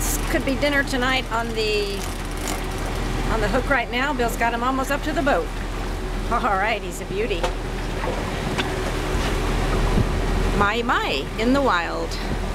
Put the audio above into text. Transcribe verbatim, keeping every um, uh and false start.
This could be dinner tonight on the on the hook right now. Bill's got him almost up to the boat. All right, he's a beauty. Mahi Mahi in the wild.